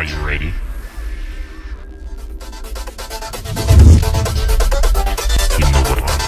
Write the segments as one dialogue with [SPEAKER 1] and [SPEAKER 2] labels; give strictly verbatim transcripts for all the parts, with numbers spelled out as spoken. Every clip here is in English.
[SPEAKER 1] Are you ready? You know what I'm.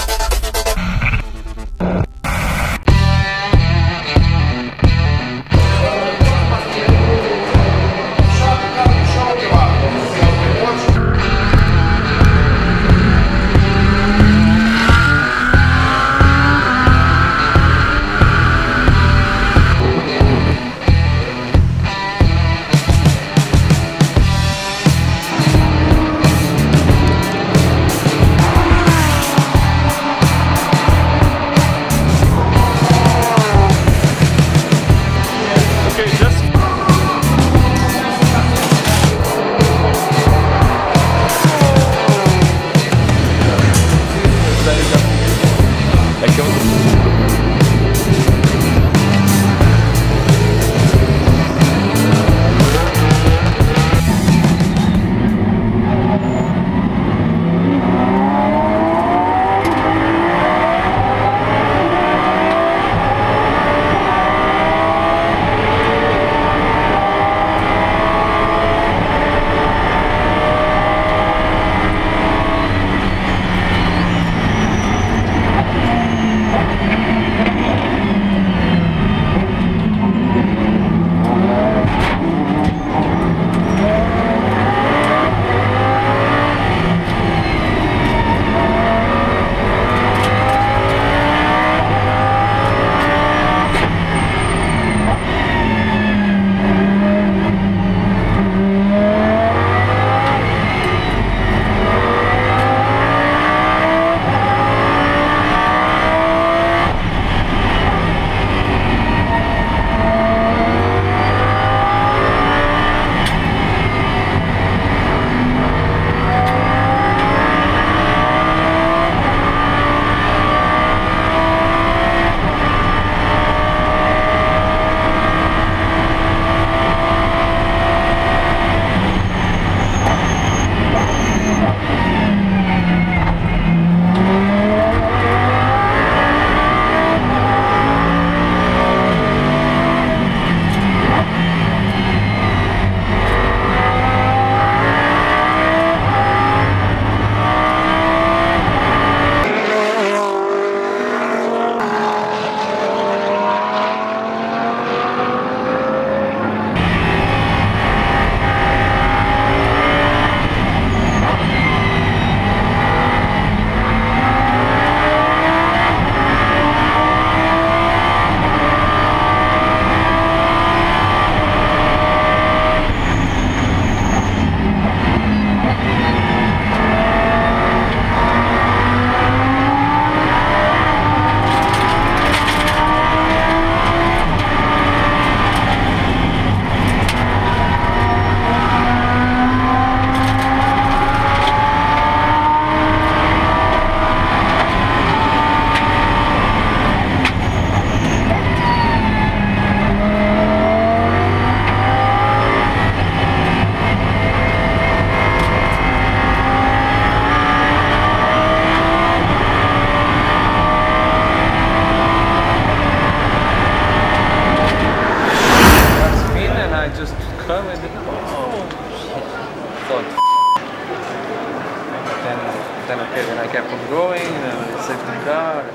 [SPEAKER 2] Then okay, then I kept on going, and I saved the car.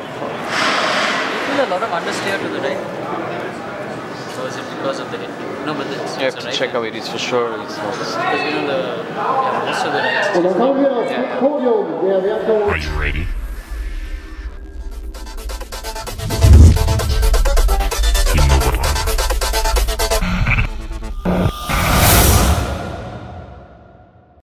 [SPEAKER 3] You feel a lot of understeer to the right? So is it because of the hit? No, but it's,
[SPEAKER 2] You have
[SPEAKER 3] it's
[SPEAKER 2] to
[SPEAKER 3] right
[SPEAKER 2] check how it is for sure. It's not.
[SPEAKER 3] because you know the yeah, most of the rights.
[SPEAKER 1] Are you ready?